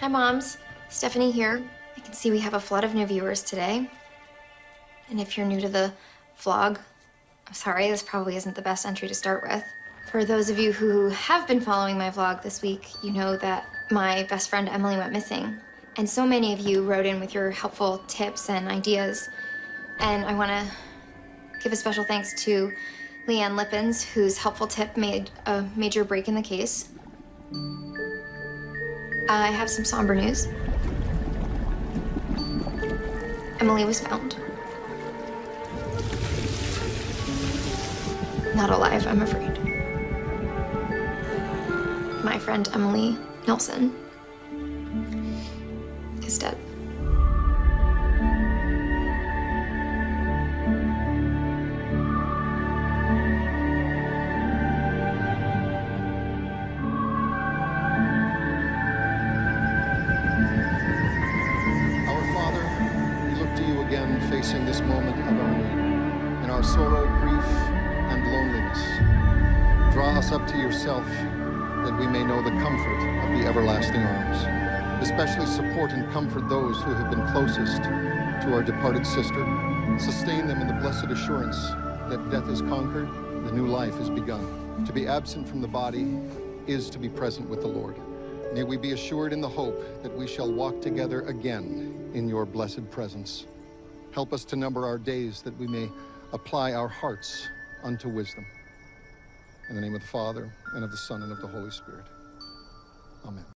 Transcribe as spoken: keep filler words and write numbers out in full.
Hi, Moms. Stephanie here. I can see we have a flood of new viewers today. And if you're new to the vlog, I'm sorry, this probably isn't the best entry to start with. For those of you who have been following my vlog this week, you know that my best friend Emily went missing. And so many of you wrote in with your helpful tips and ideas. And I want to give a special thanks to Leanne Lippens, whose helpful tip made a major break in the case. I have some somber news. Emily was found. Not alive, I'm afraid. My friend Emily Nelson is dead. Facing this moment of our need, in our sorrow, grief, and loneliness. Draw us up to yourself, that we may know the comfort of the everlasting arms. Especially support and comfort those who have been closest to our departed sister. Sustain them in the blessed assurance that death is conquered, the new life is begun. To be absent from the body is to be present with the Lord. May we be assured in the hope that we shall walk together again in your blessed presence. Help us to number our days that we may apply our hearts unto wisdom. In the name of the Father, and of the Son, and of the Holy Spirit. Amen.